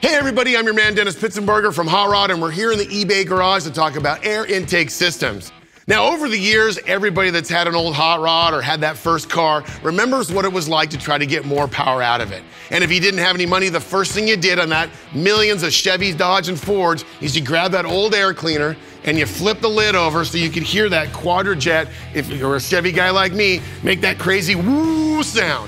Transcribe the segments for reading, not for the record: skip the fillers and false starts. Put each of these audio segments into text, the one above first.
Hey everybody, I'm your man Dennis Pitzenberger from Hot Rod, and we're here in the eBay garage to talk about air intake systems. Now, over the years, everybody that's had an old hot rod or had that first car remembers what it was like to try to get more power out of it. And if you didn't have any money, the first thing you did on that millions of Chevys, Dodge, and Fords is you grab that old air cleaner and you flip the lid over so you could hear that Quadrajet, if you're a Chevy guy like me, make that crazy woo sound.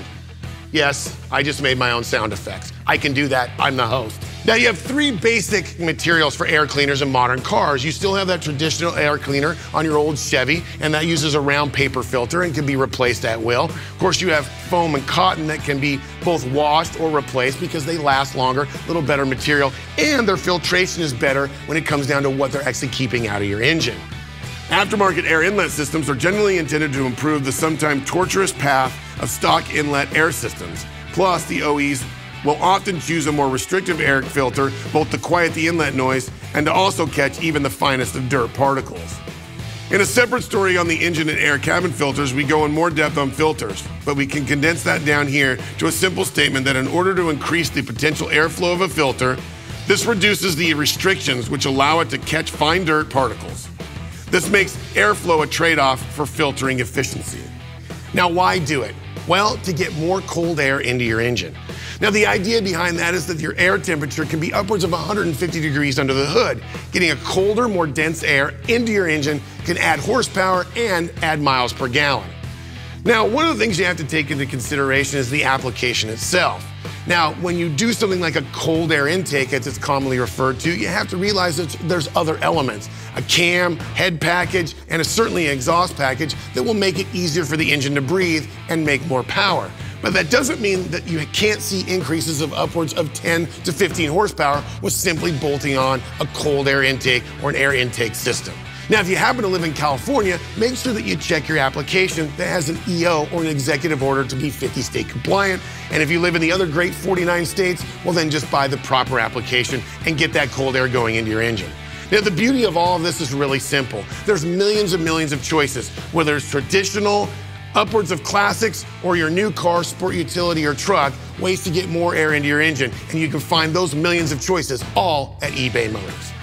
Yes, I just made my own sound effects. I can do that, I'm the host. Now you have three basic materials for air cleaners in modern cars. You still have that traditional air cleaner on your old Chevy, and that uses a round paper filter and can be replaced at will. Of course, you have foam and cotton that can be both washed or replaced because they last longer, a little better material, and their filtration is better when it comes down to what they're actually keeping out of your engine. Aftermarket air inlet systems are generally intended to improve the sometimes torturous path of stock inlet air systems. Plus, the OEs will often choose a more restrictive air filter, both to quiet the inlet noise and to also catch even the finest of dirt particles. In a separate story on the engine and air cabin filters, we go in more depth on filters, but we can condense that down here to a simple statement that in order to increase the potential airflow of a filter, this reduces the restrictions which allow it to catch fine dirt particles. This makes airflow a trade-off for filtering efficiency. Now, why do it? Well, to get more cold air into your engine. Now, the idea behind that is that your air temperature can be upwards of 150 degrees under the hood. Getting a colder, more dense air into your engine can add horsepower and add miles per gallon. Now, one of the things you have to take into consideration is the application itself. Now, when you do something like a cold air intake, as it's commonly referred to, you have to realize that there's other elements. A cam, head package, and certainly an exhaust package that will make it easier for the engine to breathe and make more power. But that doesn't mean that you can't see increases of upwards of 10 to 15 horsepower with simply bolting on a cold air intake or an air intake system. Now, if you happen to live in California, make sure that you check your application that has an EO or an executive order to be 50 state compliant. And if you live in the other great 49 states, well then just buy the proper application and get that cold air going into your engine. Now, the beauty of all of this is really simple. There's millions and millions of choices, whether it's traditional, upwards of classics, or your new car, sport utility, or truck, ways to get more air into your engine. And you can find those millions of choices all at eBay Motors.